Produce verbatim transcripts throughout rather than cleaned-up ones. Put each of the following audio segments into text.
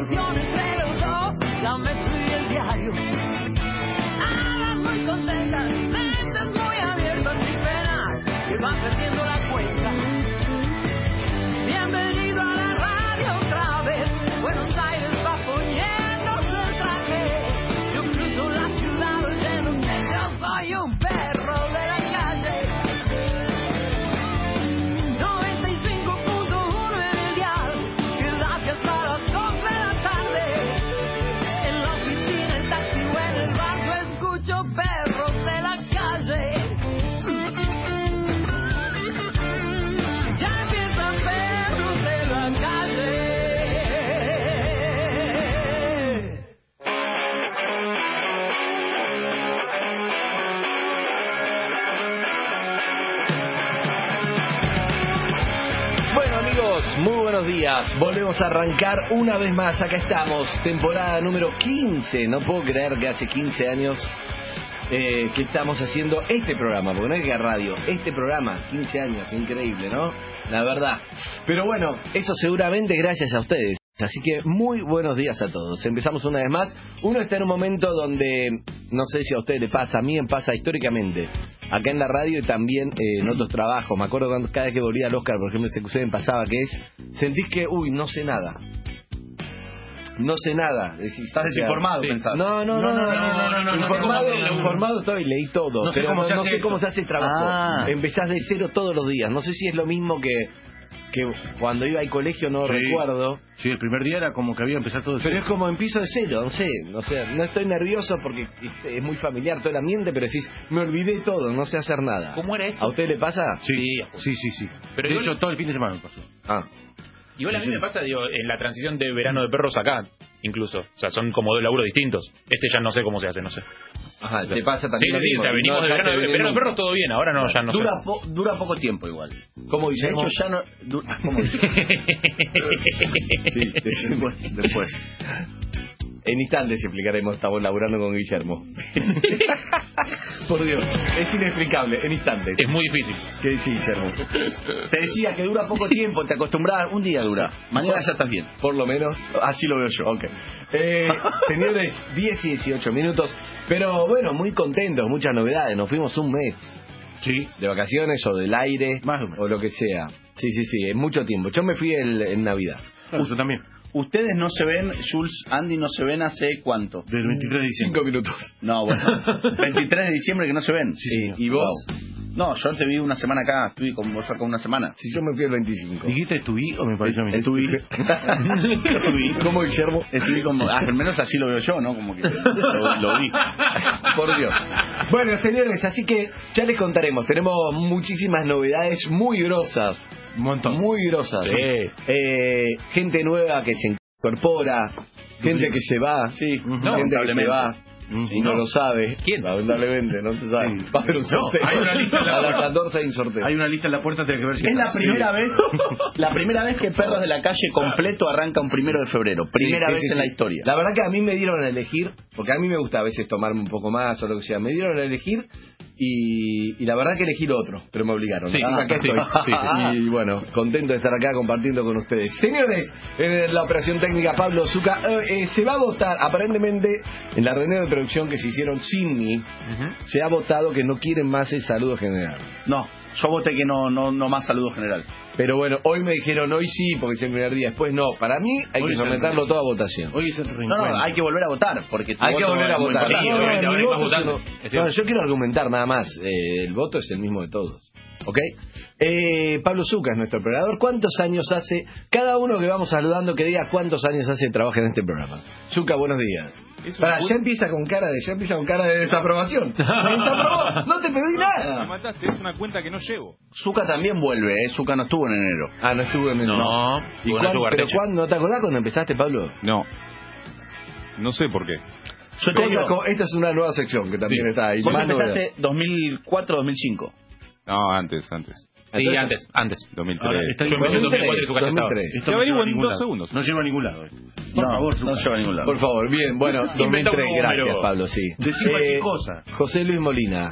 canción entre los dos, la metro y el diario. Alas muy contentas, mentes muy abiertas y penas que van perdiendo la cuenta. Bienvenido a la radio otra vez, Buenos Aires va poniéndose el traje. Yo cruzo la ciudad oyendo que yo soy un perro de la calle. noventa y cinco punto uno en el dial, que late hasta las dos de la tarde. En la oficina, el taxi o en el barco escucho perros de la calle. Ya empiezan perros de la calle. Bueno amigos, muy buenos días. Volvemos a arrancar una vez más. Acá estamos, temporada número quince. No puedo creer que hace quince años eh, que estamos haciendo este programa, porque no es que radio, este programa, quince años, increíble, ¿no? La verdad. Pero bueno, eso seguramente gracias a ustedes. Así que muy buenos días a todos. Empezamos una vez más. Uno está en un momento donde, no sé si a ustedes le pasa, a mí me pasa históricamente, acá en la radio y también eh, en otros trabajos. Me acuerdo cuando cada vez que volvía al Oscar, por ejemplo, en C Q C me pasaba que es, sentís que, uy, no sé nada. No sé nada. Decís, Estás o sea, desinformado, sí. pensás. No, no, no, no, no, no, no, no, no, informado, no, no, no. informado estoy, leí todo, No sé pero cómo no, se no hace sé esto. cómo se hace el trabajo. Ah. Empezás de cero todos los días. No sé si es lo mismo que, que cuando iba al colegio, no Sí. recuerdo. Sí, el primer día era como que había que empezar todo de Pero cero. es como empiezo de cero, no sé, o sea, no estoy nervioso porque es, es muy familiar todo el ambiente, pero decís, me olvidé todo, no sé hacer nada. ¿Cómo era esto? ¿A usted le pasa? Sí, sí, sí, sí. Pero de igual- hecho, todo el fin de semana me pasó. Ah, Igual a mí me pasa, digo, en la transición de verano de perros acá, incluso. O sea, son como dos laburos distintos. Este ya no sé cómo se hace, no sé. ajá, te pasa Sí, también sí, lo sí, mismo. o sea, venimos No de dejaste verano, de venir verano de nunca. perros todo bien, ahora no, ya no dura, sé. po- dura poco tiempo igual. ¿Cómo De Guillermo? hecho ya no... du- ¿Cómo Sí, después, después. En instantes explicaremos, estamos laburando con Guillermo. Por Dios, es inexplicable, en instantes. Es muy difícil. ¿Qué dice Guillermo? Te decía que dura poco tiempo, te acostumbras, un día dura. Mañana ya estás bien. Por lo menos. Así lo veo yo. Ok. Eh, señores, diez y dieciocho minutos. Pero bueno, muy contentos, muchas novedades. Nos fuimos un mes Sí. de vacaciones o del aire Más o menos. o lo que sea. Sí, sí, sí, es mucho tiempo. Yo me fui el- en Navidad. Yo también. Ustedes no se ven, Jules, Andy, no se ven hace cuánto. Del veintitrés de diciembre. Cinco minutos. No, bueno. veintitrés de diciembre que no se ven. Sí, ¿y vos? Wow. No, yo te vi una semana acá, estuve con vos acá una semana. Si yo me fui el veinticinco. ¿Dijiste estuví o me pareció a mí? Estuve. ¿Cómo, Guillermo? Estuve como, ah, al menos así lo veo yo, ¿no? Como que lo, lo vi. Por Dios. Bueno, señores, así que ya les contaremos. Tenemos muchísimas novedades muy grosas. Un montón. Muy grosas. Sí. Eh, gente nueva que se incorpora. Gente que se va. Sí, gente que se lamentablemente. va. Y no, No. lo sabe. ¿Quién? Lamentablemente, no se sabe. Sí. Va a haber un No, sorteo. hay una lista en la a las puerta. catorce hay un sorteo. Hay una lista en la puerta, tenés que ver si Es la está. primera vez, la primera vez que Perros de la Calle completo arranca un primero de febrero. Primera Sí, vez sí, en sí. la historia. La verdad que a mí me dieron a elegir, porque a mí me gusta a veces tomarme un poco más o lo que sea. Me dieron a elegir y, y la verdad que elegí lo otro, pero me obligaron. Sí, Así que acá sí, estoy. sí, sí. Y bueno, contento de estar acá compartiendo con ustedes. Señores, en la operación técnica Pablo Zucca, eh, eh, se va a votar, aparentemente, en la reunión de producción que se hicieron sin mí, se ha votado que no quieren más el saludo general. No, yo voté que no, no, no más saludo general. Pero bueno, hoy me dijeron, hoy sí, porque es el primer día, después no. Para mí hay Hoy que es el- someterlo todo a votación. Hoy es el No, reencuentro. no, hay que volver a votar, porque tu Hay que voto volver a es muy votar. importante. Sí, obviamente, mi ahora hay más voto es votantes. uno- Es No, cierto. yo quiero argumentar nada más. Eh, el voto es el mismo de todos. ¿Ok? Eh, Pablo Zucca es nuestro operador. ¿Cuántos años hace? Cada uno que vamos saludando que diga cuántos años hace que trabaja en este programa. Zucca, buenos días. Para, ya empieza con cara de, ya empieza con cara de desaprobación. Me desaprobó. No te pedí Me nada. mataste, es una cuenta que no llevo. Zucca también vuelve, ¿eh? Zucca no estuvo en enero. Ah, no estuve en el No, ¿Y estuvo en cuándo- Nacho pero Gartecha. cuándo? ¿No te acordás cuando empezaste, Pablo? No. No sé por qué. Yo te Esta, digo, esta es una nueva sección que también Sí. está ahí. vos Más novedad. empezaste dos mil cuatro, dos mil cinco. No, antes, antes. Sí, Entonces- antes, antes. dos mil Ahora, tres. está Yo empecé en dos mil cuatro y su casa estaba. dos mil tres. Esto Te no averiguo lleva a en ningún dos lado. segundos. No lleva a ningún lado. eh. Por No, favor, no Zucca. lleva a ningún lado. Por favor, bien, bueno, dos mil Inventa un tres, gracias número. Pablo, sí. Decí cualquier cosa. José Luis Molina,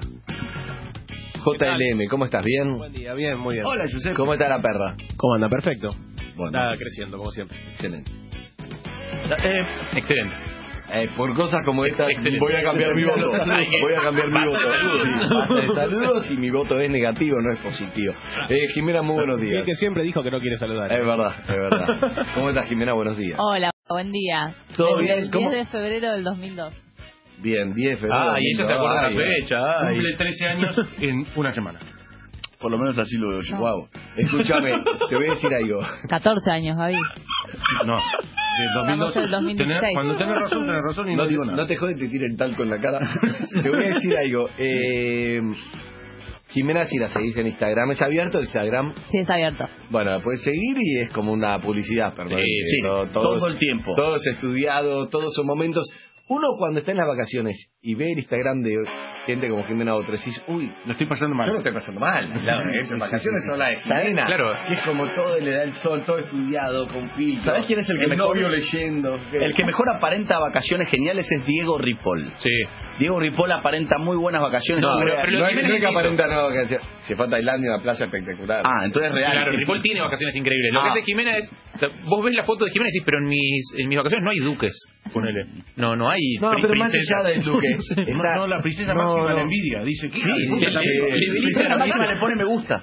J L M, ¿cómo estás? ¿Bien? Buen día, bien, muy bien. Hola, Giuseppe. ¿Cómo está la perra? ¿Cómo anda? Perfecto. Bueno, Está creciendo, como siempre. excelente. Eh, Excelente. Eh, por cosas como estas Excelente. voy a cambiar mi voto. Hay que- Voy a cambiar mi Basta voto. de saludos. Sí, basta de saludos y mi voto es negativo, no es positivo. Eh, Jimena, muy buenos Y el días. que siempre dijo que no quiere saludar. Es verdad, es verdad. ¿Cómo estás, Jimena? Buenos días. Hola, buen día. ¿Todo Desde bien? el ¿Cómo? diez de febrero del dos mil dos. Bien, diez de febrero. Ah, y ella se acuerda la Ay, fecha. Ay. Cumple trece años en una semana. por lo menos así lo veo yo. Wow. Escúchame, te voy a decir algo. catorce años, Javi. No, del dos mil dos. Estamos en el dos mil dieciséis. Tenés- cuando tenés razón, tenés razón y no, No, digo nada. no te jodes, te tiren talco en la cara. Te voy a decir algo. Eh, Jimena, si la seguís en Instagram, ¿es abierto Instagram? Sí, está abierto. Bueno, la puedes seguir y es como una publicidad, perdón. Sí, sí, todo el tiempo. Todo es estudiado, todos son momentos. Uno cuando está en las vacaciones y ve el Instagram de gente como Jimena o otro, decís, uy, Lo estoy pasando mal. yo no estoy pasando mal. Claro, esas sí, vacaciones sí, sí. son las de Jimena. Claro. Que es como todo le da el sol, todo estudiado, con filtro. ¿Sabés quién es el que el mejor- novio leyendo? El que mejor aparenta vacaciones geniales es Diego Ripoll. Sí. Diego Ripoll aparenta muy buenas vacaciones. No, Sube- pero, pero lo no, de hay- Jimena no es es que distinto. aparenta, no, que se, se fue a Tailandia, una playa espectacular. Ah, entonces es real. Claro, Ripoll tiene vacaciones increíbles. Lo Ah. que hace Jimena es, o sea, vos ves la foto de Jimena y decís, pero en mis, en mis vacaciones no hay duques, ponele. No, no hay No, pri- pero más princesas. allá del duque. No, está- no, la princesa no, máxima no. la envidia. Dice, ¿qué? Sí, hijo de puta, le- también. le- le- le- Princesa le- máxima le pone me gusta.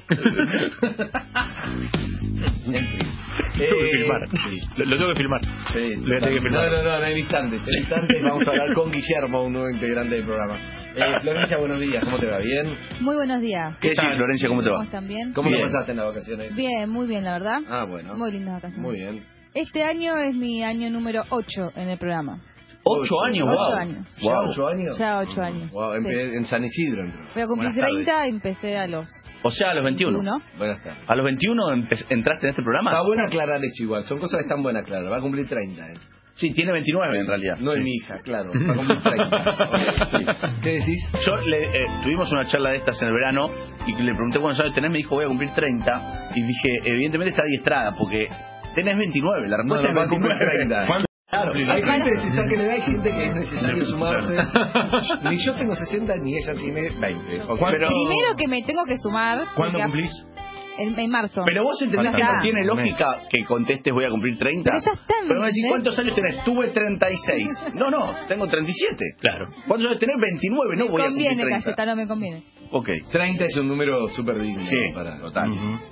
En fin. Tengo que Eh, filmar. Lo, lo tengo que filmar. Sí, Lo tengo que no, filmar. no, no, no, en instantes. En instantes vamos a hablar con Guillermo, un nuevo integrante del programa. Eh, Florencia, buenos días. ¿Cómo te va? ¿Bien? Muy buenos días. ¿Qué decís, Florencia? ¿Cómo te ¿Cómo va? están? ¿Bien? ¿Cómo Bien. lo pasaste en las vacaciones? Bien, muy bien, la verdad. Ah, bueno. Muy lindas vacaciones. Muy bien. Este año es mi año número ocho en el programa. Ocho años, Ocho wow. años. ¿Ya Wow. ocho años? Ya ocho años. Wow, Sí. empe- en San Isidro entró. Voy a cumplir Buenas tardes. treinta y empecé a los O sea, a los veintiuno. uno. Buenas tardes. A los veintiuno empe- entraste en este programa. Está bueno aclarar eso igual. Son cosas que están buenas aclarar. Va a cumplir treinta, ¿eh? Sí, tiene veintinueve en realidad. No es mi hija, claro. Va a cumplir treinta. Sí. ¿Qué decís? Yo le, eh, tuvimos una charla de estas en el verano y le pregunté cuántos años tenés, me dijo voy a cumplir treinta y dije, evidentemente está adiestrada porque tenés veintinueve, la No, respuesta no, va a es cumplir veintinueve. treinta. ¿Cuándo? Claro. Hay gente que se saca la edad, hay gente que es necesario sumarse. Ni yo tengo sesenta, ni ella tiene veinte. Ok. Pero, Primero que me tengo que sumar. ¿Cuándo porque a- cumplís? En, en marzo. pero vos entendés que Falta no tiene un lógica que contestes voy a cumplir treinta. Pero ya está, Pero me decís, ¿entendés? ¿cuántos años tenés? Tuve treinta y seis. No, no, tengo treinta y siete. Claro. ¿Cuántos años tenés? veintinueve, no me voy a cumplir conviene, treinta. Cayetano, me conviene. Ok. treinta es un número súper digno. Sí, para total.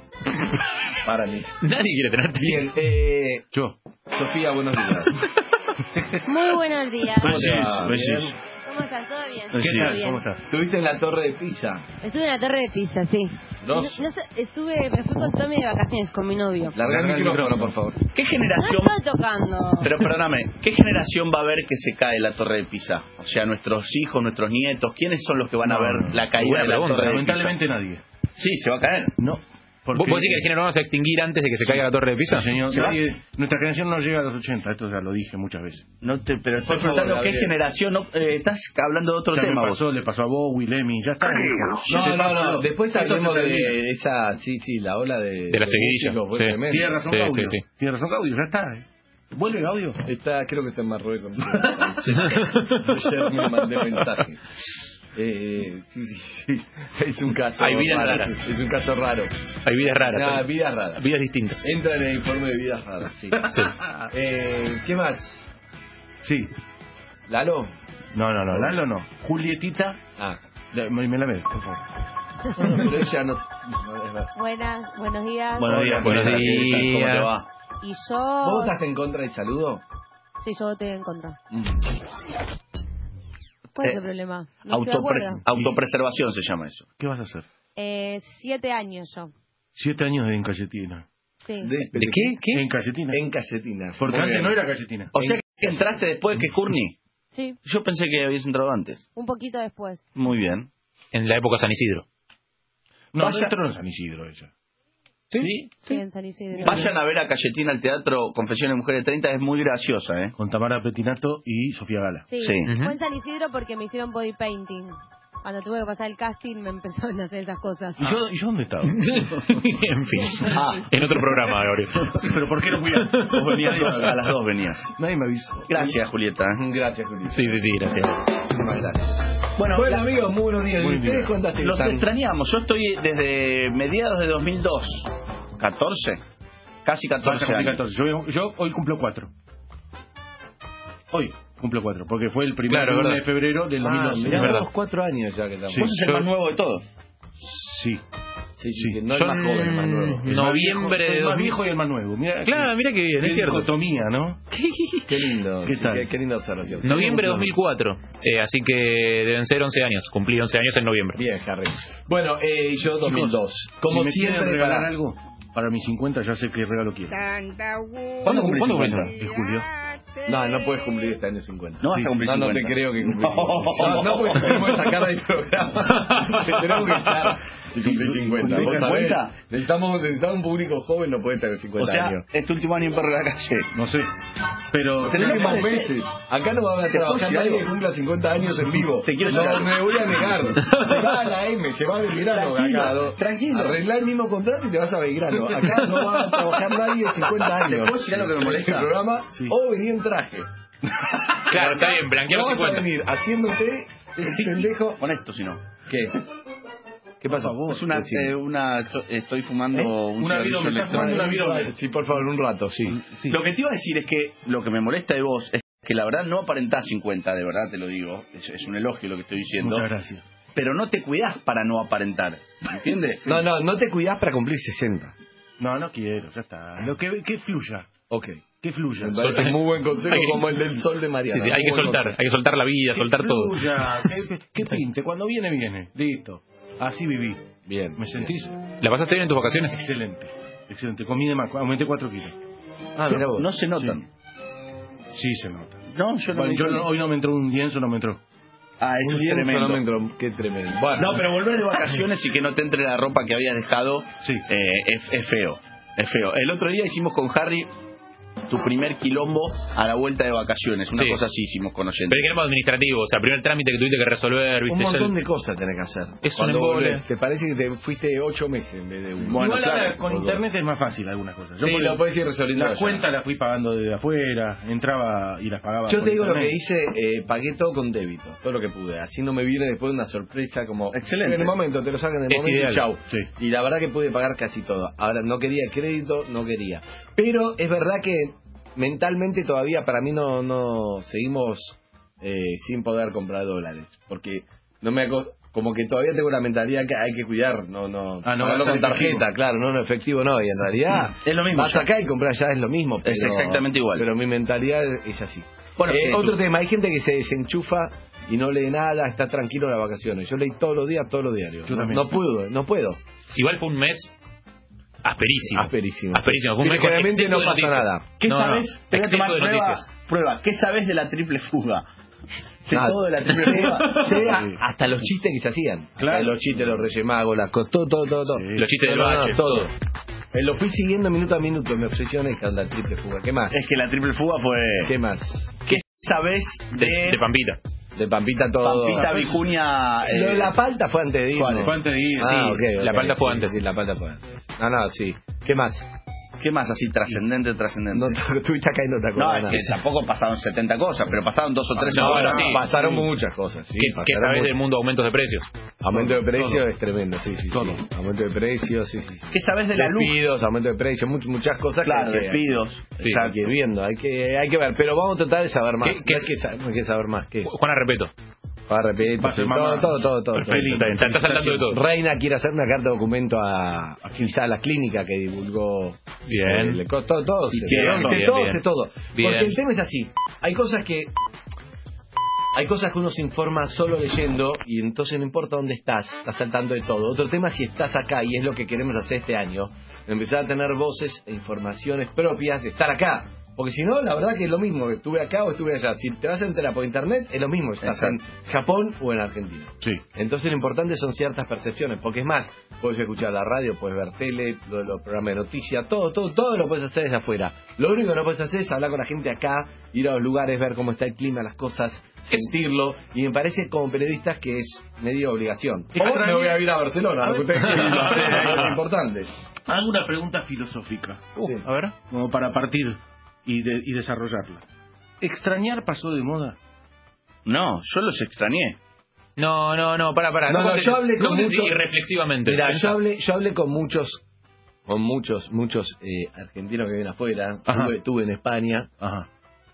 Para mí. Nadie quiere tenerte. Bien, eh, Yo. Sofía, buenos días. Muy buenos días. ¿Cómo te Precis, va? precis. ¿Bien? ¿Cómo están? ¿Todo bien? ¿Qué Sí. tal? Bien. ¿Cómo estás? Estuviste en la Torre de Pisa. Estuve en la Torre de Pisa, sí. Dos. No, no sé, estuve, me fui con Tommy de vacaciones con mi novio. Larga el Larga el micrófono, micrófono. por favor. ¿Qué No generación... estoy tocando. Pero perdóname, ¿qué generación va a ver que se cae la Torre de Pisa? O sea, nuestros hijos, nuestros nietos, ¿quiénes son los que van a No, ver no, no. la caída Buena de la pregunta, Torre de Pisa? Lamentablemente nadie. Sí, se va a caer. No. ¿Vos, vos decís que el género vamos a extinguir antes de que se caiga la torre de Pisa? Sí, señor. ¿Se va? Nadie- nuestra generación no llega a los ochenta, esto ya lo dije muchas veces. No te, pero estoy Por favor, preguntando qué Gabriel. generación... No, eh, estás hablando de otro Ya tema me vos. pasó, le pasó a Bowie, Lemmy, ya está. No, no, no. Después Esto hablemos se termina. de esa, sí, sí, la ola de... De la seguidilla, músicos, fue sí. tremendo. Tiene razón Sí, Gaudio. sí, sí. Tiene razón Gaudio, ya está. eh. Vuelve Gaudio. Está, creo que está en Marruecos. Sí. Ayer me mandé mensaje. Eh, sí, sí, sí. Es un caso Hay vidas raro. raras. Es un caso raro. Hay vidas raras. Nah, pero- vidas raras. Vidas distintas. Entra en el informe de vidas raras, sí. Sí. Eh, ¿Qué más? Sí. ¿Lalo? No, no, no, Lalo no. Julietita, Ah. la- me, me la ve, por favor. Pero ella no... no es verdad. Buenas, buenos días. Buenos días, Buenos Julieta, días. ¿cómo te va? Y ¿Vos yo... votaste en contra del saludo? Sí, yo voté en contra. Mm. ¿Cuál es Eh, el problema? No estoy de Autopres- acuerdo. autopreservación se llama eso. ¿Qué vas a hacer? Eh, siete años yo. Siete años en Cayetina. Sí. ¿De, ¿De qué? ¿Qué? En Cayetina. En casetina. Porque Muy antes bien. no era Cayetina. O sea que entraste después que Courtney. Sí, Yo pensé que habías entrado antes. un poquito después. Muy bien. En la época San Isidro. No, Vaya- dentro en San Isidro ella. ¿Sí? Sí, en San Isidro. Vayan a ver a Cayetina al teatro Confesiones de Mujeres de treinta, es muy graciosa, ¿eh? Con Tamara Petinato y Sofía Gala. Sí, Sí. Ujú. fue en San Isidro porque me hicieron body painting. Cuando tuve que pasar el casting me empezaron a hacer esas cosas. ¿Y, yo, ¿Y yo dónde estaba? En fin. Ah. En otro programa, Gabriel. Sí, pero ¿por qué no fui a...? Vos venías dos- a las dos venías. Nadie me avisó. Gracias, Julieta. Gracias, Juli. Sí, sí, sí, gracias. Muchísimas gracias. Bueno, Bueno, la- amigos, muy buenos días. Muy ¿Y ustedes bien. cuántas los están? extrañamos. Yo estoy desde mediados de dos mil dos. ¿catorce? Casi Vas a catorce cumplir años. catorce. Yo, yo hoy cumplo cuatro. Hoy cumplo cuatro, porque fue el primer Claro, lunes verdad. de febrero del dos mil Ah, doce. mirá, es verdad. vos, cuatro años ya que estamos. Sí. Vos sos el más nuevo de todos. Sí. Sí, sí, Sí. sí, no el Son más joven, el más nuevo. El Noviembre más viejo, de el dos más mil. viejo y el más nuevo. Mirá, Claro, mira qué bien, qué es cierto. dicotomía, ¿no? Qué lindo. ¿Qué sí, tal? Qué, qué linda observación. Noviembre de dos mil cuatro, eh, así que deben ser once años. Cumplí once años en noviembre. Bien, Harry. Bueno, eh, yo dos mil dos. Como si me quieren siempre, regalar para... algo, para mis cincuenta ya sé qué regalo quiero. ¿Cuándo cumplís ¿Cuándo cincuenta? cumplís? En julio. No, no puedes cumplir este año cincuenta. No vas a cumplir No, no te cincuenta. creo que cumplís. No. No, no, porque te tenemos que sacar del programa. Te tenemos que echar y cumplir cincuenta. ¿Cumplís ¿Vos sabés? cincuenta? Necesitamos, necesitamos un público joven, no puede tener O cincuenta sea, años. este último año en Perro de la Calle. No sé. Pero Los últimos Te- meses. Acá no va a ¿Te puedo trabajar decir nadie algo? que cumpla cincuenta años en vivo. Te quiero no, decir algo. me voy a negar. Se va a la M, se va a Belgrano. Tranquilo, acá, ¿no? tranquilo. Arreglá el mismo contrato y te vas a Belgrano. Acá no va a trabajar nadie de cincuenta años. ¿Te puedo decir algo que me molesta? En el programa, Sí. o venía en traje. Claro, está bien, blanquear No los vas a cincuenta. venir haciéndote ese pendejo. Honesto, si no. ¿Qué? ¿Qué pasa? Es una, Decime. eh, una, estoy fumando ¿Eh? un Una cigarrillo virome, estás electrónico. fumando una virome. Sí, por favor, un rato, sí. Sí. Lo que te iba a decir es que lo que me molesta de vos es que la verdad no aparentás cincuenta, de verdad te lo digo. Es, es un elogio lo que estoy diciendo. Muchas gracias. Pero no te cuidás para no aparentar. ¿Entiendes? No, no, no te cuidás para cumplir sesenta. No, no quiero, ya está. Lo que, que fluya, Ok. que fluya. Me parece un muy buen consejo Hay que- como el del sol de Sí, Mariana. hay que Muy buen soltar, consejo. hay que soltar la vida, Que soltar todo. fluya, que, que pinte, cuando viene, viene. Listo. Así viví. Bien. ¿Me sentís? ¿La pasaste bien en tus vacaciones? Excelente. Excelente. Comí de más, aumenté cuatro kilos. Ah, mira vos. No se notan. Sí, se nota. No, yo no Bueno, me yo no- hoy no me entró un lienzo, no me entró. Ah, eso Un es lienzo tremendo. no me entró. Qué tremendo. Bueno. No, pero volver de vacaciones y que no te entre la ropa que habías dejado Sí. eh, es, es feo. Es feo. El otro día hicimos con Harry tu primer quilombo a la vuelta de vacaciones. Una Sí. cosa así hicimos con oyentes. Pero el quilombo administrativo, o sea, primer trámite que tuviste que resolver, Un viste. montón Ya- de cosas tenés que hacer. Es un Cuando embole. volvés. Te parece que te fuiste ocho meses en vez de uno. Bueno, Igual claro, ahora con por internet es más fácil algunas cosas. Yo Sí, por- lo podés ir resolviendo Las allá. cuentas las fui pagando desde afuera, entraba y las pagaba. Yo por te digo lo internet. que hice, eh, pagué todo con débito, todo lo que pude. Así no me viene después una sorpresa como... Excelente. En el momento, te lo sacan en el Es momento ideal. y chau. Sí. Y la verdad que pude pagar casi todo. Ahora, no quería crédito, no quería. Pero es verdad que mentalmente todavía para mí no, no seguimos eh, sin poder comprar dólares. Porque no me... aco- Como que todavía tengo la mentalidad que hay que cuidar, no, no, Ah, no pagarlo gastar con efectivo. tarjeta, claro, no en efectivo no, y en realidad Es lo mismo vas ya. acá y comprar ya es lo mismo. Es pero- exactamente igual. Pero mi mentalidad es así. Bueno, Eh, eh, otro tú- tema, hay gente que se desenchufa y no lee nada, está tranquilo en las vacaciones. Yo leí todos los días, todos los diarios. Yo no, también. no puedo, no puedo. Igual fue un mes asperísimo. Asperísimo. Asperísimo. Fue un mes con Generalmente exceso no de pasa noticias. nada. ¿Qué No, no, sabes? Te voy a exceso tomar de prueba, noticias. prueba. ¿Qué sabes de la triple fuga? Sé Nada. todo de la triple fuga. Sé a- hasta los chistes que se hacían. Claro. Hasta los chistes, los Reyes Magos, las cosas, todo, todo, todo. todo. Sí. Los chistes del No, no, no, bache. todo. Eh, lo fui siguiendo minuto a minuto, me obsesioné con la triple fuga. ¿Qué más? Es que la triple fuga fue... ¿Qué más? ¿Qué sabes De, de, de Pampita. De Pampita todo. Pampita Vicuña? Lo de eh, la palta fue antes de irnos. Suárez. Fue antes de ir, Ah, sí. ok, la ok, palta fue sí, antes. Sí, la palta fue antes. No, no, sí. ¿Qué más? ¿Qué más así trascendente, trascendente? No, tú estuviste acá y no te No, acordás es que nada. tampoco pasaron setenta cosas, pero pasaron dos o tres. No, horas. bueno, sí. Pasaron muchas cosas, sí. ¿Qué, qué pasaron sabes muchas- del mundo de aumentos de precios? Aumento de precios Todo. es tremendo, sí, sí. Todo. sí. Aumento de precios, sí, sí. sí. ¿Qué sabes de la luz? Despidos, aumento de precios, much- muchas cosas Claro, que hay que, despidos. sí, hay que ir viendo, hay que, hay que ver. Pero vamos a tratar de saber más. ¿Qué- qué- No hay que saber, hay que saber más. ¿Qué? Juana, repeto. Para repetir, Va a ser sí, mamá. todo, todo, todo, todo. Perfecto. todo. Está, está saltando de todo. Reina quiere hacer una carta de documento a, a quizá a la clínica que divulgó. Bien. eh, le co- todo, todo, Y se- bien, todo, bien, todo, bien. se- todo. Bien. Porque el tema es así. Hay cosas que hay cosas que uno se informa solo leyendo y entonces no importa dónde estás, estás saltando de todo. Otro tema es si estás acá y es lo que queremos hacer este año, empezar a tener voces e informaciones propias de estar acá. Porque si no, la verdad que es lo mismo que estuve acá o estuve allá. Si te vas a enterar por internet, es lo mismo, estás en Japón o en Argentina. Sí. Entonces lo importante son ciertas percepciones, porque es más, puedes escuchar la radio, puedes ver tele, lo- los programas de noticias, todo, todo, todo lo puedes hacer desde afuera. Lo único que no puedes hacer es hablar con la gente acá, ir a los lugares, ver cómo está el clima, las cosas, sentirlo, y me parece como periodistas que es medio obligación. Y O para me mí- voy a ir a Barcelona, A lo que ver. ustedes quieren hacer, es importante. Hago una pregunta filosófica, Sí. A ver. como para partir y, de- y desarrollarla. ¿Extrañar pasó de moda? No, yo los extrañé. No, no, no, para, para. No, no, contestes- yo hablé con contestes mucho- irreflexivamente. Mira, Pensá. yo hablé, yo hablé con muchos, con muchos, muchos eh, argentinos que viven afuera, Ajá. tuve, tuve en España, Ajá.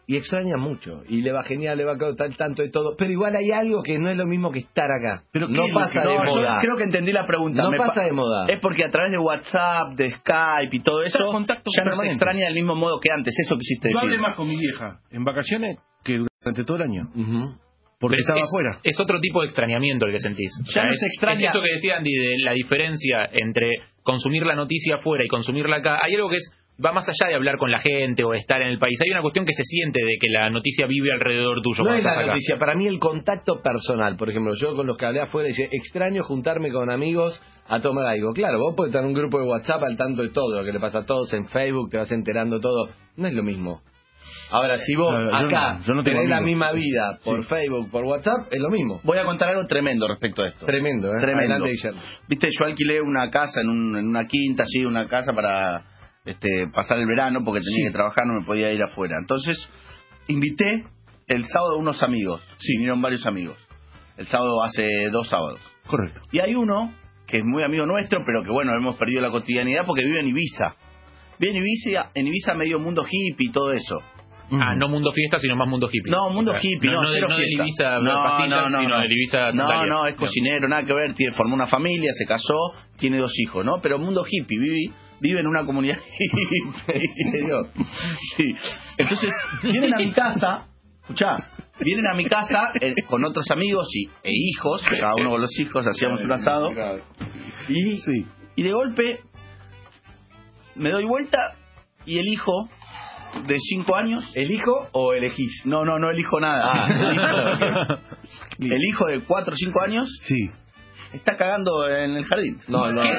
y extraña mucho. Y le va genial, le va a tal tanto de todo. Pero igual hay algo que no es lo mismo que estar acá. Pero no ¿qué? pasa No, de yo moda. creo que entendí la pregunta. No Me pasa pa- de moda. Es porque a través de WhatsApp, de Skype y todo eso, Está contacto ya no se permanente. extraña del mismo modo que antes. Eso quisiste Yo decir. hablé más con mi vieja en vacaciones que durante todo el año. Ujú. Porque Pero es- estaba es, afuera. Es otro tipo de extrañamiento el que sentís. O Ya sea, no es, se extraña. es eso que decía Andy de la diferencia entre consumir la noticia afuera y consumirla acá. Hay algo que es va más allá de hablar con la gente o estar en el país. Hay una cuestión que se siente de que la noticia vive alrededor tuyo. No cuando es la estás acá. noticia, para mí el contacto personal. Por ejemplo, yo con los que hablé afuera dice, extraño juntarme con amigos a tomar algo. Claro, vos podés estar en un grupo de WhatsApp al tanto de todo, lo que le pasa a todos en Facebook, te vas enterando todo. No es lo mismo. Ahora, si vos No, yo acá no, yo no tengo tenés la amigos. misma vida por Sí. Facebook, por WhatsApp, es lo mismo. Voy a contar algo tremendo respecto a esto. Tremendo, ¿eh? Tremendo. Adelante, Guillermo. Viste, yo alquilé una casa en, un- en una quinta, así, una casa para este, pasar el verano porque tenía Sí. que trabajar, no me podía ir afuera. Entonces, invité el sábado a unos amigos. Sí, vinieron varios amigos. El sábado hace dos sábados. Correcto. Y hay uno que es muy amigo nuestro, pero que bueno, hemos perdido la cotidianidad porque vive en Ibiza. Vive en Ibiza, en Ibiza medio mundo hippie y todo eso. Ah, no mundo fiesta, sino más mundo hippie. No, mundo O sea, hippie, no, no, cero no del fiesta. Ibiza No, pastillas, no, no, sino no. del Ibiza No, sandalias. no, es cocinero, nada que ver, tiene, formó una familia, se casó, tiene dos hijos, ¿no? Pero mundo hippie, vive, vive en una comunidad hippie. Sí. Entonces, vienen a mi casa, escuchá, vienen a mi casa eh, con otros amigos y, e hijos, cada uno con los hijos, hacíamos un asado, y, Sí. y de golpe me doy vuelta y el hijo de cinco años. ¿Elijo o elegís? No, no, no elijo nada. Ah. El, hijo, el hijo de cuatro o cinco años Sí. está cagando en el jardín. No, no. No,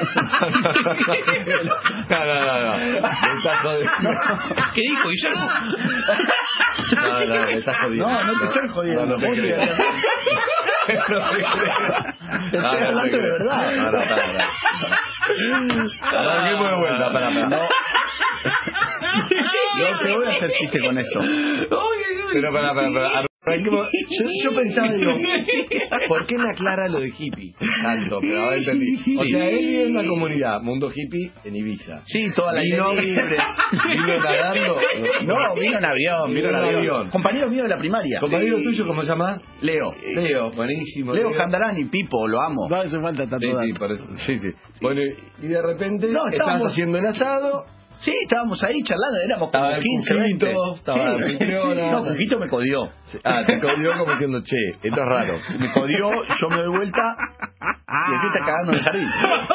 no, no, no. Me estás jodiendo. ¿Qué dijo Guillermo? No, no, me estás jodiendo. No, no te estoy jodiendo. No, no te Vos creo. digas- No te creo. Te estoy hablando de verdad. No, no, para, para. Arranquemos de vuelta, para, para. No. Yo te voy a hacer chiste con eso. Pero para, para, para. Arranquemos. Yo, yo pensaba, digo, ¿por qué me aclara lo de hippie? Tanto, pero ahora entendí. O sea, él vive en una comunidad, mundo hippie, en Ibiza. Sí, toda la Vino aire libre. ¿Vino nadando? No, vino en avión, vino en avión. Compañero mío de la primaria. ¿Compañero tuyo cómo se llama? Leo. Leo, buenísimo. Leo Candarani, Pipo, lo amo. No hace falta tanto Sí, sí, dato. por eso. Sí, sí. Bueno, y de repente No, estabas estábamos- haciendo el asado. Sí, estábamos ahí charlando, éramos Estaba como el quince, Cuquito, veinte. estaba la Cuquiona. No, Cuquito me codió. Ah, te codió como diciendo, che, esto es raro. Me codió, yo me doy vuelta y el que está cagando en el jardín.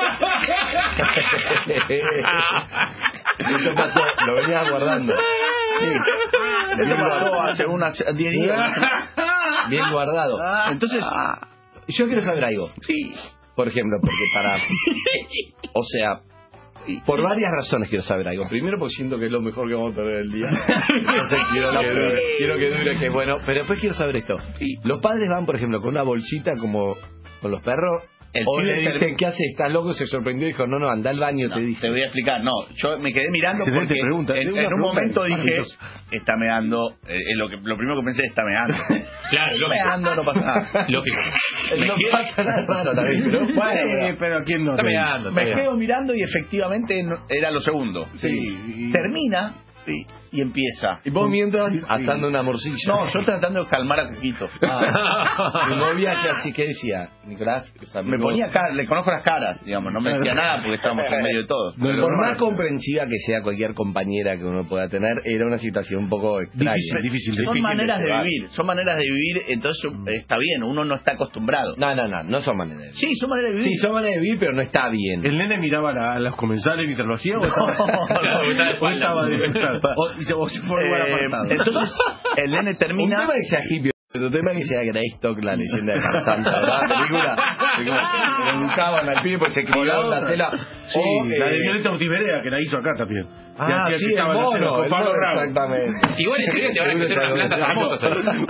Esto pasó, lo venías guardando. Sí. Esto pasó hace unas diez días. Bien guardado. Entonces, Yo quiero saber algo. sí. Por ejemplo, porque para... O sea, por varias razones quiero saber algo. Primero porque siento que es lo mejor que vamos a tener el día. Entonces quiero que dure, quiero que dure, que es bueno. Pero después quiero saber esto. Los padres van, por ejemplo, con una bolsita como con los perros. El o pibe le dicen, termina- ¿qué hace? ¿Estás loco? Se sorprendió y dijo, no, no, anda al baño, No, te dije. te voy a explicar. No, yo me quedé mirando Excelente porque pregunta. en, Una en un pregunta momento dije, maravillosa. está meando. Eh, eh, lo, que, lo primero que pensé es, está meando. Claro, lógico. Meando, no pasa nada. Lógico. No pasa nada raro también, pero Bueno, Eh, pero ¿a quién no? Está te- meando, está me meando. quedo mirando y efectivamente no- era lo segundo. Sí. y- Termina Sí. y empieza. Y vos mientras asando una morcilla. No, yo tratando de calmar a Cuquito. Ah, tu novia que así, ¿qué decía? Nicolás, o sea, Me vos- ponía cara, le conozco las caras, digamos, no me decía nada porque estábamos en medio de todos. Por Pero más comprensiva que sea cualquier compañera que uno pueda tener, era una situación un poco extraña. Difícil, difícil. son difícil maneras de llevar. vivir, son maneras de vivir, entonces eh, está bien, uno no está acostumbrado. No, no, no, no son maneras de vivir. Sí, son maneras de vivir. Sí, son maneras de vivir, pero no está bien. ¿El nene miraba la- a los comensales mientras lo hacía o estaba, Claro, está de o espalda. estaba de- o, y se, o se fue a un lugar Eh, apartado? entonces, el nene Un termina. tema que sea hippie, otro tema que sea Greystock, la leyenda de Tarzán, ¿verdad? La película, que como se lo buscaban al pibe, pues se crió en la cela. Sí, O, la de eh, Violeta Urtiberea, que la hizo acá también. Ah, Y hacía sí, que el estaba en la cena mono, con el Pablo mono, Rago. exactamente. Igual en teoría te van a crecer unas plantas hermosas ahí.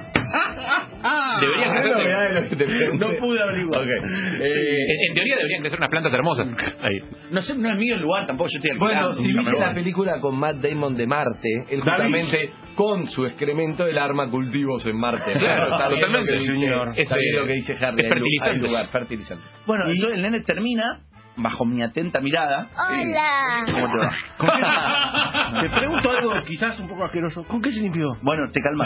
Deberían Ah, crecer. no, mirá lo que te pregunté. No pude averiguar. Ok. En, Eh, en teoría deberían crecer unas plantas hermosas. Ahí. No sé, no es mío el lugar, tampoco yo estoy Bueno, alquilando, si nunca viste me la voy. película con Matt Damon de Marte, él David. justamente con su excremento él arma cultivos en Marte. Claro, Está bien totalmente, lo que dice- señor. Está Es, bien eh, lo que dice Harry. es hay lu- fertilizante. hay lugar, fertilizante. Bueno, entonces el nene termina bajo mi atenta mirada. Hola. ¿Cómo te va? Te pregunto algo quizás un poco asqueroso. ¿Con qué se limpió? Bueno, te calmas.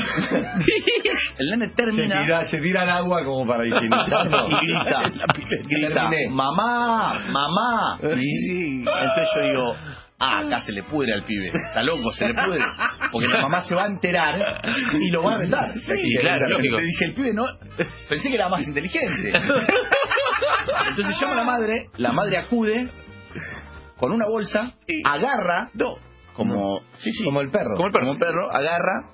El nene Se termina tira, se tira al agua como para higienizarlo. y grita, grita, Terminé. mamá, mamá. Y entonces yo digo, ah, acá se le pudre al pibe. Está loco, se le pudre. Porque la mamá se va a enterar y lo va a vetar. Sí, claro, lógico. Le dije, el pibe no... Pensé que era más inteligente. Entonces llama a la madre, la madre acude con una bolsa, agarra, no, como, sí, sí, Como el perro. como el perro, como el perro, agarra,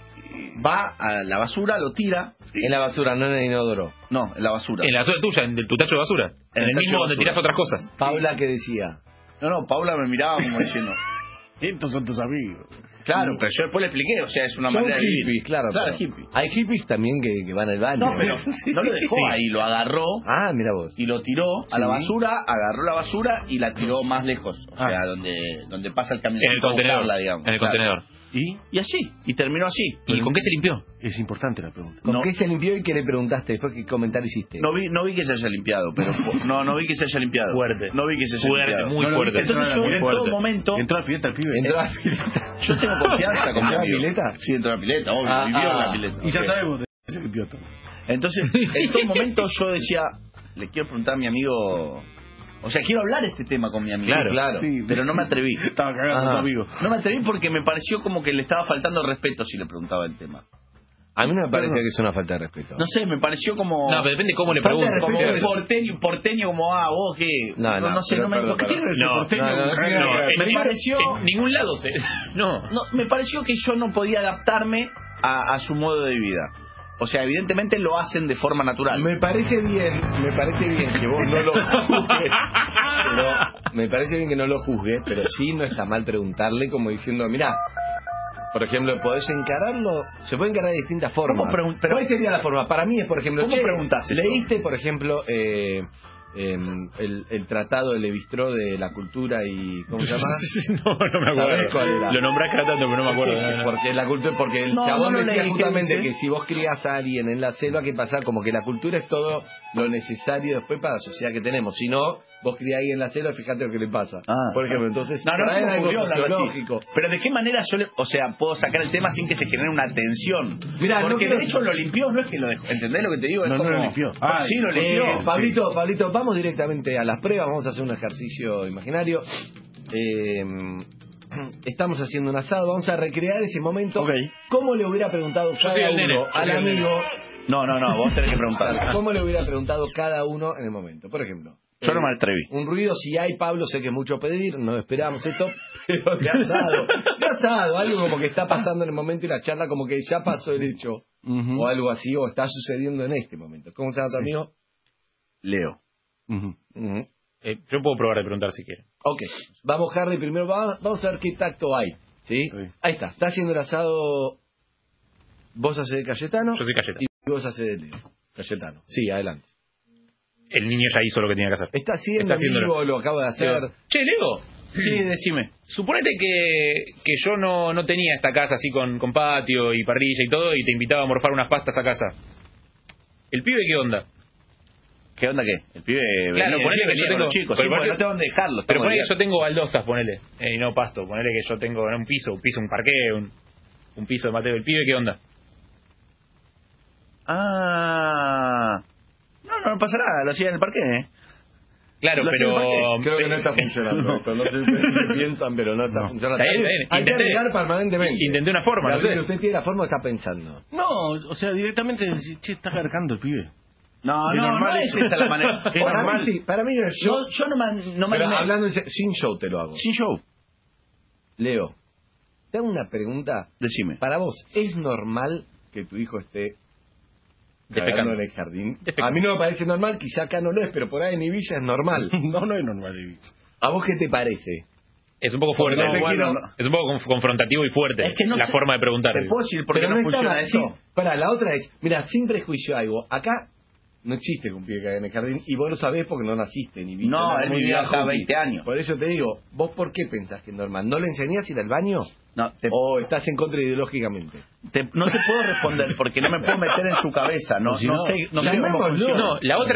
va a la basura, lo tira, En la basura, no en el inodoro. no, en la basura. En la basura tuya, en el- tu tacho de basura. En, En el el mismo tacho de donde basura. tiras otras cosas. Paula, ¿qué decía? No, no, Paula me miraba como diciendo, Estos son tus amigos. claro, pero yo después le expliqué, o sea, es una Son manera de vivir. hippies, claro. Claro, pero hippie. Hay hippies también que, que van al baño. No, pero no lo dejó Sí. ahí, lo agarró Ah, mira vos. y lo tiró a Sí. la basura, agarró la basura y la tiró más lejos, o Ah. sea, donde donde pasa el camión. En el contenedor. digamos. En el Claro. contenedor. ¿Y? Y así, y terminó así. ¿Y con qué se limpió? Es importante la pregunta. ¿Con No. qué se limpió y qué le preguntaste después? ¿Qué comentario hiciste? No vi, no vi que se haya limpiado, pero no, no vi que se haya limpiado. Fuerte. No vi que se haya Fuerte, limpiado. muy No lo vi. fuerte. Entonces yo Muy en fuerte. todo momento, Entró a la pileta el pibe. ¿Entró a la pileta? yo tengo confianza con mi ¿Entró a la amigo. pileta? Sí, entró a la pileta, obvio, Ah, vivió en ah. la pileta. Y ya Ok. sabemos de se limpió todo. Entonces, en todo momento yo decía, le quiero preguntar a mi amigo, o sea, quiero hablar este tema con mi amigo. Claro, claro. Sí, Pero no me atreví. Estaba cagando Ajá. tu amigo. No me atreví porque me pareció como que le estaba faltando respeto si le preguntaba el tema. A mí no me parece que es una falta de respeto. No sé, me pareció como... No, pero depende cómo le Falta de preguntes. como respeto. un porteño, porteño como, ah, vos qué... No, no, sé, pero no me... perdón, ¿Qué tiene que ver No, ese porteño no, no, con no, mujer? no, en, me ningún- pareció... en ningún lado se... No. No, me pareció que yo no podía adaptarme a, a su modo de vida. O sea, evidentemente lo hacen de forma natural. Me parece bien, me parece bien que vos no lo juzgues. Pero me parece bien que no lo juzgues, pero sí no está mal preguntarle como diciendo, mira, por ejemplo, podés encararlo, se puede encarar de distintas formas. ¿Cómo pregun- pero- ¿Cuál sería la forma? Para mí es, por ejemplo, ¿Cómo che, preguntás eso? leíste, por ejemplo, eh, em, el, el tratado de Levi-Strauss de la cultura y ¿cómo se llama? no, no me acuerdo. ¿Sabés cuál era? Lo nombrás cada tanto, pero no me acuerdo. No, no. Porque la cultura, porque el No, chabón no lo decía leí, ¿qué justamente dice? que si vos crías a alguien en la selva, ¿qué pasa? Como que la cultura es todo lo necesario después para la sociedad que tenemos. Si no, vos criás a alguien en la selva, fíjate lo que le pasa. Ah. Por ejemplo, entonces, No, no, traer se me algo ocurrió hablar así. sociológico. Pero ¿de qué manera yo, le- o sea, puedo sacar el tema sin que se genere una tensión? Mirá, no Porque quiero- de hecho lo limpió, no es que lo dejó. ¿Entendés lo que te digo? Es No, no como... lo limpió. Ah, sí, lo limpió. Eh, Pablito, Pablito, vamos directamente a las pruebas, vamos a hacer un ejercicio imaginario. Eh, estamos haciendo un asado, vamos a recrear ese momento. Ok. ¿Cómo le hubiera preguntado soy cada el nene, uno yo al soy el nene. amigo? No, no, no, vos tenés que preguntar. ¿Cómo le hubiera preguntado cada uno en el momento? Por ejemplo. Yo no eh, me atreví. Un ruido, si hay, Pablo, sé que es mucho pedir, no esperábamos esto, pero de asado, de asado, algo como que está pasando en el momento y la charla como que ya pasó el hecho, Ujú. o algo así, o está sucediendo en este momento. ¿Cómo se llama tu Sí. amigo? Leo. Ujú. Ujú. Eh, yo puedo probar de preguntar si quiere. Ok, vamos Harry, primero va- vamos a ver qué tacto hay, ¿sí? Sí. Ahí está, está haciendo el asado, vos haces de Cayetano Yo soy Cayetano. y vos haces de Leo. Cayetano, sí, adelante. El niño ya hizo lo que tenía que hacer. Está haciendo Está en haciéndolo. vivo, lo acabo de hacer. Leo. Che, Leo. Sí, decime. Suponete que, que yo no, no tenía esta casa así con, con patio y parrilla y todo y te invitaba a morfar unas pastas a casa. ¿El pibe qué onda? ¿Qué onda qué? El pibe Claro, venía, ponele el pibe que yo venía con tengo- los chicos. pero Sí, porque ponele- no tengo dónde dejarlo. Pero estamos ponele que de yo tengo baldosas, ponele. Eh, y no pasto. Ponele que yo tengo un piso, un piso, un parqué, un, un piso de Mateo. ¿El pibe qué onda? Ah. No, no, no pasa nada, lo hacía en el parque, ¿eh? Claro, Lo hacía en el pero... parque. Creo que no está funcionando esto, no sé si piensan, pero no está funcionando. Está bien, está bien. Hay que Intenté- arreglar permanentemente. Intenté una forma, no sé. Gabriel, usted tiene la forma que está pensando. No, o sea, directamente, che, está cargando el pibe. No, De no, normal no es- es esa la manera. Es Para normal. mí sí, para mí no es show. Yo, yo no me, no me Pero animé. hablando en serio, sin show te lo hago. Sin show. Leo, te hago una pregunta. Decime. Para vos, ¿es normal que tu hijo esté cagando Defecando. en el jardín? Defecando. A mí no me parece normal, quizá acá no lo es, pero por ahí en Ibiza es normal. No, no es normal, David. ¿A vos qué te parece? Es un poco fuerte. No, ¿eh? bueno, no. Es un poco conf- confrontativo y fuerte. Es que no la sé- forma de preguntar. ¿Te puedo decir por qué Pero no está funciona mal, eso? sí. Pará, la otra es, mira, sin prejuicio algo, acá no existe que un pibe caiga en el jardín y vos lo sabés porque no naciste ni viste. No, una él comunidad vivió acá hippie. veinte años. Por eso te digo, ¿vos por qué pensás que es normal? ¿No le enseñás a ir al baño? No, te, ¿O estás en contra ideológicamente? te- no te puedo responder porque no me puedo meter en su cabeza. No, O si no no, sé, no sé cómo llamémoslo. funciona. No, la otra es,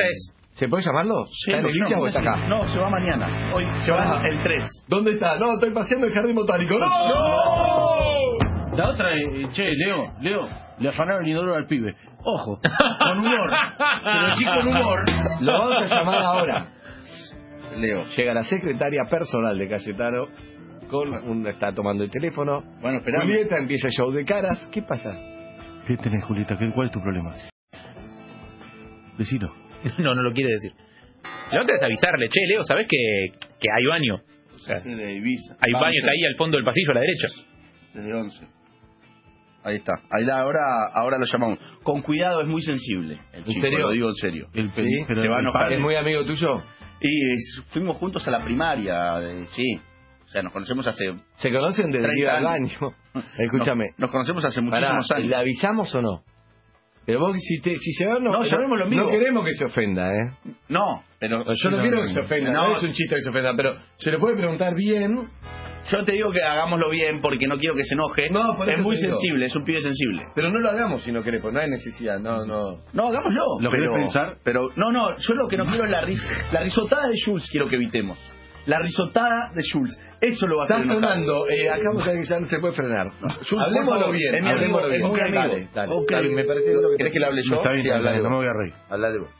¿Se puede llamarlo? Sí, ¿Está en no, Evilla no, o está no, acá? No, se va mañana. Hoy se va el tres. ¿Dónde está? No, estoy paseando el jardín botánico. ¡No! ¡No! La otra es, che, Leo, Leo, le afanaron el inodoro al pibe. Ojo, con humor. Pero sí con humor. Lo vamos a llamar ahora. Leo, llega la secretaria personal de Cayetano. Con un, está tomando el teléfono. Bueno, esperame. Julieta empieza el show de caras. ¿Qué pasa? ¿Qué tenés, Julieta? ¿Qué, ¿Cuál es tu problema? Decilo. No, no lo quiere decir. La otra es avisarle, che, Leo, ¿sabés que, que hay baño? O sea, Es de Ibiza. hay Vamos, baño, está ahí al fondo del pasillo a la derecha. Desde once. Ahí está. Ahí la, ahora, ahora lo llamamos. Con cuidado, es muy sensible. El chico, serio? Lo digo en serio. El ¿Sí? pe- pero Se va a el enojar. padre- ¿Es muy amigo tuyo? Y es- fuimos juntos a la primaria, eh, sí. O sea, nos conocemos hace... ¿Se conocen desde que iba al años. baño? Escúchame. Nos, nos conocemos hace Pará, muchísimos años. ¿le avisamos o no? Pero vos, si, te, si se va, no, No, llamémoslo en vivo. no queremos que se ofenda, ¿eh? No, pero... Yo no, no, quiero no, que se ofenda, no. no es un chiste que se ofenda, pero se le puede preguntar bien. Yo te digo que hagámoslo bien porque no quiero que se enoje. No, por es eso muy te digo. sensible, es un pibe sensible. Pero no lo hagamos si no querés, pues no hay necesidad, no, no. No, hagámoslo. ¿Lo pero, querés pensar? Pero, no, no, yo lo que no quiero es la, ris- la risotada de Jules, quiero que evitemos. La risotada de Jules. Eso lo va a Está hacer enojar. sonando, eh, acá vamos a ver que ya no se puede frenar. Jules, Hablemoslo por favor, bien, es mi amigo, hablemoslo bien. es muy amigo. Dale, dale, Ok. dale, me parece lo que ¿Querés que le hable yo? Está bien, Sí, está hablale bien, no me vos. voy a reír. Hablale vos.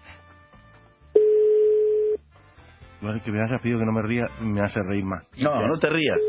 Igual que me hayas pedido que no me ría, me hace reír más. No, no te rías.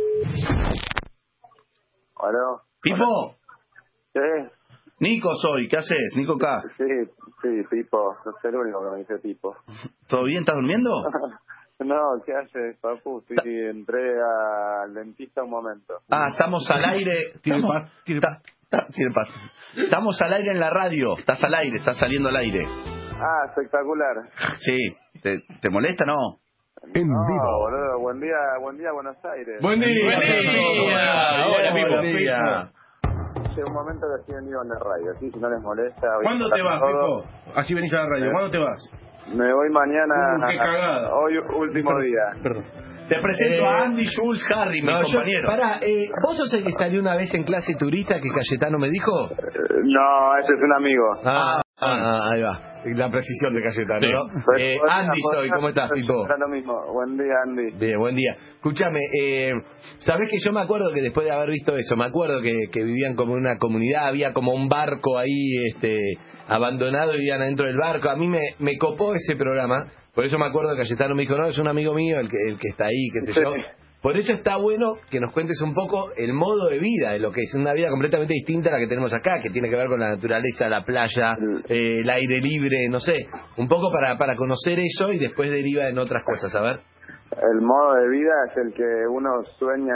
¿Aló? Pipo, Sí, Nico soy, ¿qué haces? Nico acá. sí, sí, Pipo. No soy el único que me dice Pipo. ¿Todo bien? ¿Estás durmiendo? No, ¿qué haces, papu? Sí, sí, entré al dentista un momento. Ah, estamos al aire. Tiene Estamos- paz, tiene ta- ta- tiene paz. Estamos al aire en la radio. Estás al aire, estás saliendo al aire. Ah, espectacular. Sí. ¿Te, te molesta? No. En No, vivo. boludo, buen día, buen día, Buenos Aires. Buen día. Buen día. Hola, Pipo. Buen día. Hace un momento que estoy vendido en la radio, ¿sí? Si no les molesta. voy a ¿Cuándo te contar vas, todo. Pipo? Así venís a la radio. ¿Cuándo te vas? Me voy mañana. Uh, qué cagada. Hoy, último día. Perdón. Te presento Eh, a Andy Jules Harry, mi No, yo, compañero. pará, eh, ¿vos sos el que salió una vez en clase turista que Cayetano me dijo? Eh, No, ese es un amigo. Ah, ah, ah, ahí va. La precisión de Cayetano, Sí. ¿no? Eh, Pues, Andy pues, soy, ¿cómo estás, Pipo? Era lo mismo. Buen día, Andy. Bien, buen día. Escúchame, eh, ¿sabés que yo me acuerdo que después de haber visto eso, me acuerdo que, que vivían como en una comunidad, había como un barco ahí este, abandonado, vivían adentro del barco. A mí me, me copó ese programa, por eso me acuerdo que Cayetano me dijo, no, es un amigo mío el que, el que está ahí, qué sé yo. Por eso está bueno que nos cuentes un poco el modo de vida, de lo que es una vida completamente distinta a la que tenemos acá, que tiene que ver con la naturaleza, la playa, eh, el aire libre, no sé, un poco para, para conocer eso y después deriva en otras cosas, a ver. El modo de vida es el que uno sueña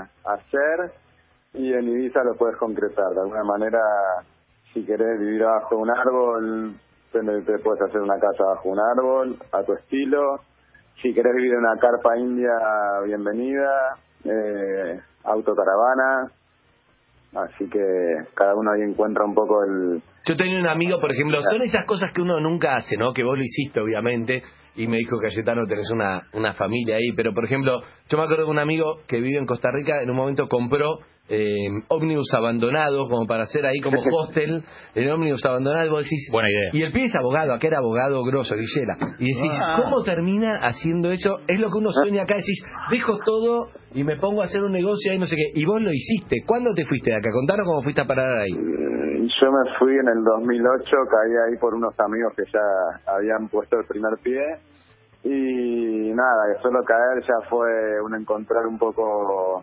hacer y en Ibiza lo puedes concretar. De alguna manera, si querés vivir abajo de un árbol, te, te puedes hacer una casa bajo un árbol, a tu estilo. Si querés vivir en una carpa india, bienvenida. Eh, autocaravana. Así que cada uno ahí encuentra un poco el... Yo tenía un amigo, por ejemplo, son esas cosas que uno nunca hace, ¿no? Que vos lo hiciste, obviamente, y me dijo, Cayetano, tenés una, una familia ahí, pero, por ejemplo, yo me acuerdo de un amigo que vive en Costa Rica, en un momento compró eh, ómnibus abandonados, como para hacer ahí como hostel, el ómnibus abandonado, y vos decís... Buena idea. Y el pibe es abogado, acá era abogado grosso, Guillela, y decís, Ah. ¿cómo termina haciendo eso? Es lo que uno sueña acá, decís, dejo todo y me pongo a hacer un negocio ahí, no sé qué, y vos lo hiciste. ¿Cuándo te fuiste de acá? Contanos cómo fuiste a parar ahí. Yo me fui en el dos mil ocho, caí ahí por unos amigos que ya habían puesto el primer pie y nada, que solo caer ya fue un encontrar un poco,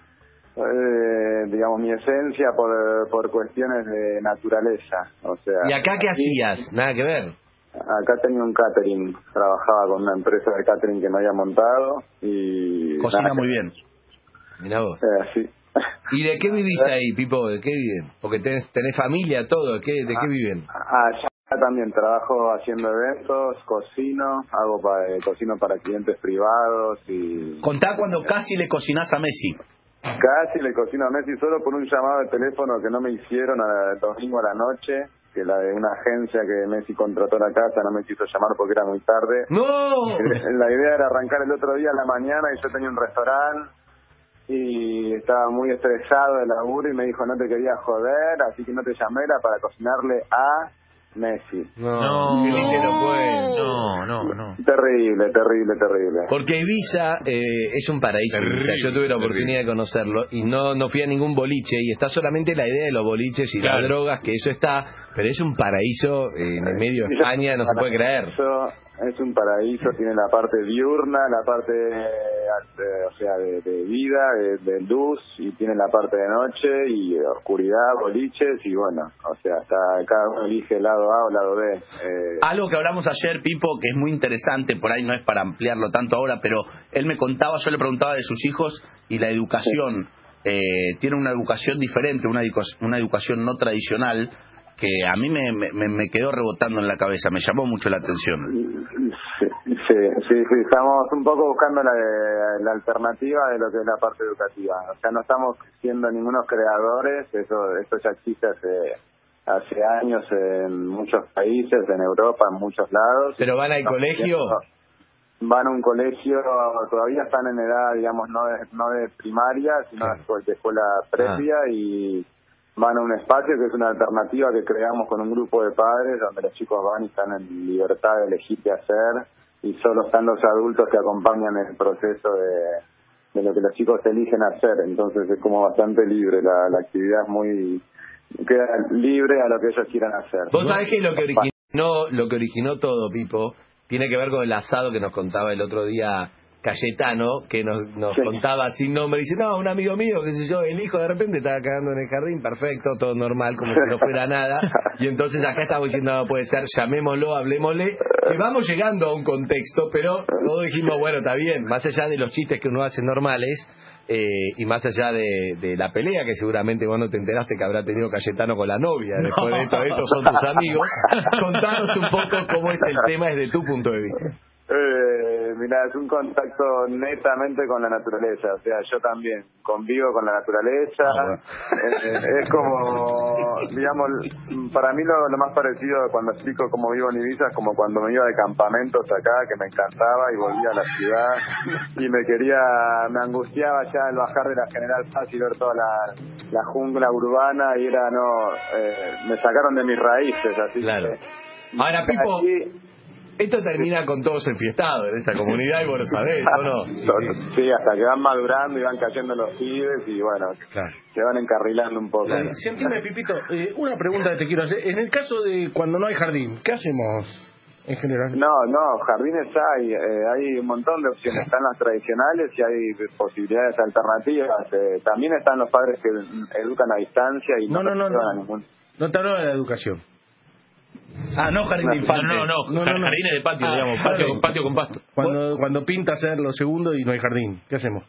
eh, digamos, mi esencia por, por cuestiones de naturaleza. O sea, ¿Y acá qué aquí- hacías? Nada que ver. Acá tenía un catering, trabajaba con una empresa de catering que me había montado y... Cocina nada, muy bien. Mirá vos. eh, así. ¿Y de qué vivís ahí, Pipo? ¿De qué viven? Porque tenés, tenés familia, todo. ¿De qué, de qué viven? Allá también trabajo haciendo eventos, cocino, hago pa- eh, cocino para clientes privados y Contá cuando casi le cocinás a Messi. casi le cocino a Messi solo por un llamado de teléfono que no me hicieron a- el domingo a la noche, que la de una agencia que Messi contrató a la casa no me quiso llamar porque era muy tarde. ¡No! La idea era arrancar el otro día a la mañana y yo tenía un restaurante y estaba muy estresado de laburo y me dijo no te quería joder, así que no te llamé, era para cocinarle a Messi. No, qué ligero fue. No, no, no. Terrible, terrible, terrible. Porque Ibiza eh, es un paraíso. Terrible, Ibiza. Yo tuve la oportunidad de conocerlo y no no fui a ningún boliche y está solamente la idea de los boliches y Claro. las drogas, que eso está, pero es un paraíso eh, en el medio de España, no se puede creer. Eso es un paraíso, tiene la parte diurna, la parte, eh, o sea, de, de vida, de, de luz, y tiene la parte de noche y de oscuridad, boliches, y bueno, o sea, hasta cada uno elige el lado A o lado B. Eh, Algo que hablamos ayer, Pipo, que es muy interesante, por ahí no es para ampliarlo tanto ahora, pero él me contaba, yo le preguntaba de sus hijos y la educación. Eh, tiene una educación diferente, una, educa- una educación no tradicional, que a mí me, me, me quedó rebotando en la cabeza, me llamó mucho la atención. Sí, sí, sí, sí, estamos un poco buscando la, la alternativa de lo que es la parte educativa. O sea, no estamos siendo ningunos creadores, eso eso ya existe hace hace años en muchos países, en Europa, en muchos lados. ¿Pero van al colegio? Van a un colegio, todavía están en edad, digamos, no de, no de primaria, sino Claro. de escuela previa, Ah. y van a un espacio que es una alternativa que creamos con un grupo de padres, donde los chicos van y están en libertad de elegir qué hacer, y solo están los adultos que acompañan el proceso de, de lo que los chicos eligen hacer. Entonces es como bastante libre, la, la actividad es muy... queda libre a lo que ellos quieran hacer. Vos sabés que lo que originó, lo que originó todo, Pipo, tiene que ver con el asado que nos contaba el otro día Cayetano, que nos, nos Sí. contaba sin nombre. Dice, no, un amigo mío, qué sé yo, el hijo de repente estaba cagando en el jardín, perfecto, todo normal, como si no fuera nada. Y entonces acá estamos diciendo, no puede ser, llamémoslo, hablemosle. Y vamos llegando a un contexto, pero todos dijimos, bueno, está bien, más allá de los chistes que uno hace normales, eh, y más allá de, de la pelea que seguramente vos no te enteraste que habrá tenido Cayetano con la novia, después de esto, estos son tus amigos, contanos un poco cómo es el tema desde tu punto de vista. Eh, mira, es un contacto netamente con la naturaleza, o sea, yo también convivo con la naturaleza, eh, es como, digamos, para mí lo, lo más parecido cuando explico cómo vivo en Ibiza es como cuando me iba de campamentos acá, que me encantaba, y volvía a la ciudad y me quería, me angustiaba ya al bajar de la General Paz y ver toda la, la jungla urbana, y era, no, eh, me sacaron de mis raíces, así Claro. que... Ahora, Pipo, aquí- esto termina con todos enfiestados en esa comunidad, y vos lo sabés, ¿o no? Sí, hasta que van madurando y van cayendo los pibes y bueno, Claro. se van encarrilando un poco. Claro. Sentime, Pipito, eh, una pregunta que te quiero hacer. En el caso de cuando no hay jardín, ¿qué hacemos en general? No, no, jardines hay, eh, hay un montón de opciones. Están las tradicionales y hay posibilidades alternativas. Eh, también están los padres que educan a distancia y No, no, no, llevan no. a ningún... No te hablo de la educación. Ah, no jardín de No, infantes. no, no, No, no, no. jardines de patio, Ah, digamos, jardín. patio, patio con pasto. Cuando cuando pinta hacer lo segundo y no hay jardín, ¿qué hacemos?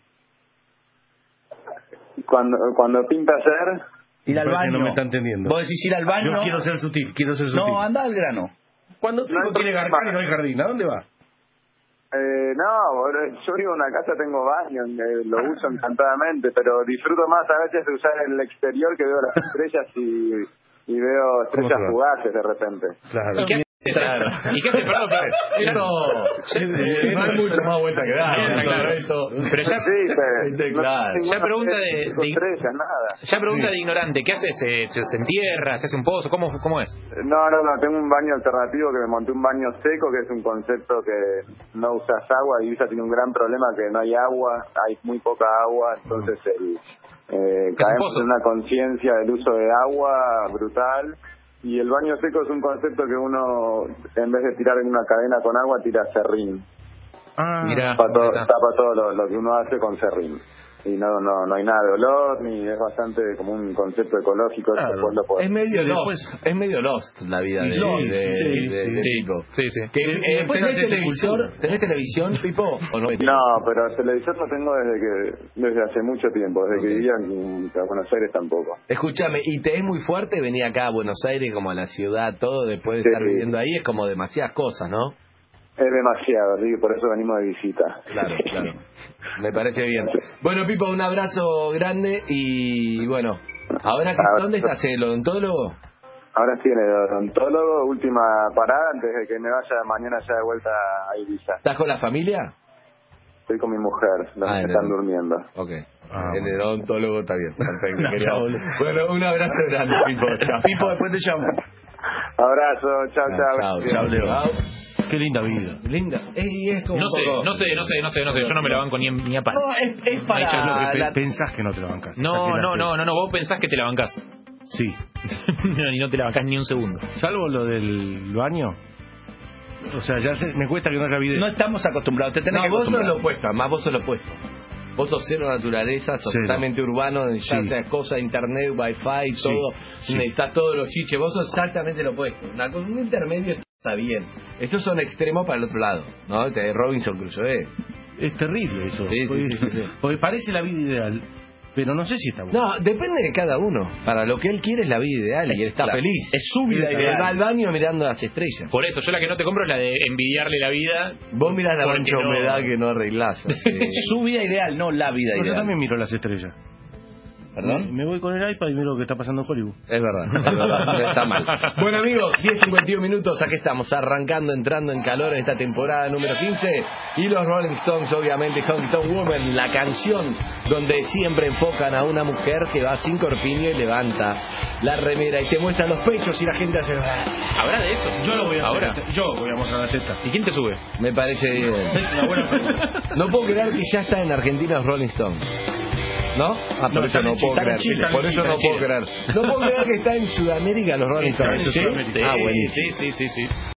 Cuando, cuando pinta hacer... Ir al Me parece que baño. no me está entendiendo. Vos decís ir al baño. Yo quiero ser sutil, quiero ser sutil. No, anda al grano. Cuando tu No hijo hay tiene problema. garcán y no hay jardín, ¿a dónde va? Eh, no, boludo, yo vivo en una casa, tengo baño, eh, lo uso encantadamente, pero disfruto más a veces de usar el exterior, que veo las estrellas y, y veo estrellas te va? fugaces de repente. Claro. ¿Y qué haces? Claro. ¿Y qué haces? Perdón, pero ya no. Eh, no hay mucho más vuelta que dar. Está ¿no? claro. Eso. Pero ya, Sí, pero Este, no claro. tengo Ya ninguna pregunta de- cinco de- estrellas, nada. ya pregunta de ignorante, ¿qué haces? ¿Se, se, se entierra? ¿Se hace un pozo? ¿Cómo, cómo es? No, no, no, tengo un baño alternativo que me monté, un baño seco, que es un concepto que no usas agua. Ibiza tiene un gran problema, que no hay agua, hay muy poca agua, entonces el, eh, caemos pozo. en una conciencia del uso de agua brutal. Y el baño seco es un concepto que uno, en vez de tirar en una cadena con agua, tira serrín. Ah, Mirá, Tapa todo, mirá. tapa todo lo, lo que uno hace con serrín. Y no, no, no hay nada de olor, ni es bastante como un concepto ecológico. Claro. Después lo podés- Es medio Después- lost, es medio lost la vida de, Sí, de, sí, de- sí, de- de sí. Pipo. Sí, sí. Que, Y eh, después ¿tenés, haces televisor, expulsión. ¿Tenés televisión, Pipo? ¿O no? No, pero televisor lo tengo desde que desde hace mucho tiempo, desde Ok. que vivía en, en Buenos Aires tampoco. Escúchame, ¿y te es muy fuerte venir acá a Buenos Aires, como a la ciudad, todo, después de Sí. estar viviendo ahí? Es como demasiadas cosas, ¿no? Es demasiado, así que por eso venimos de visita. Claro, claro. Me parece bien. Bueno, Pipo, un abrazo grande y bueno, ahora, Ahora- ¿dónde estás? ¿El odontólogo? Ahora estoy en el odontólogo, última parada antes de que me vaya mañana ya de vuelta a Ibiza. ¿Estás con la familia? Estoy con mi mujer, los Ah, que en están el- durmiendo. Ok. Ah, en el odontólogo está bien. Perfecto. Gracias, Quería- boludo. Bueno, un abrazo grande, Pipo. Chao. Pipo, después te llamo. Abrazo, chao, chao. Chao, chao, Leo. Qué linda vida. Linda. Ey, es como No un sé, poco- no sé, no sé, no sé, no sé. Yo no me la banco ni, ni a palo. No, es, es Es para lo que la- pe- pensás que no te la bancas. No, Imagínate. no, no, no, no. Vos pensás que te la bancás. Sí. Y no te la bancás ni un segundo. Salvo lo del baño. O sea, ya se- me cuesta que no haya video. No estamos acostumbrados, te tenés No, que vos sos acostumbrar. lo opuesto, además vos sos lo opuesto. Vos sos cero naturaleza, sos Cero. totalmente urbano, necesitas Sí. las cosas, internet, wifi, Sí, todo, sí. necesitas todos los chiches, vos sos exactamente lo opuesto. Una cosa- un intermedio está bien. Esos son extremos para el otro lado, ¿no? Te- Robinson Crusoe. Es terrible eso. Sí, sí, porque, sí, sí. porque parece la vida ideal, pero no sé si está bueno. No, depende de cada uno. Para lo que él quiere es la vida ideal y él está Claro, feliz. es su vida Él ideal. va al baño mirando las estrellas. Por eso, yo la que no te compro es la de envidiarle la vida. Vos mirás la Porque mancha de no- humedad que no arreglás. así. Su vida ideal, no la vida No, yo ideal. también miro las estrellas. ¿Perdón? Me voy con el iPad y miro lo que está pasando en Hollywood. Es verdad, es verdad, no está mal. Bueno amigos, diez cincuenta y uno minutos, aquí estamos arrancando, entrando en calor en esta temporada número quince y los Rolling Stones, obviamente, Honky Tonk Woman, la canción donde siempre enfocan a una mujer que va sin corpiño y levanta la remera y te muestra los pechos y la gente hace... ¿Habrá de eso? Yo lo voy a hacer. Ahora. Yo voy a mostrar la teta. ¿Y quién te sube? Me parece bien. Es una buena pregunta. No puedo creer que ya está en Argentina los Rolling Stones. ¿No? Ah, por No, eso están no en puedo Chile, creer. están en Chile, Por eso están no en puedo Chile. creer. No puedo creer que está en Sudamérica los Rolling Está en Stones. Sudamérica. Ah, buenísimo. Sí, sí, sí, sí.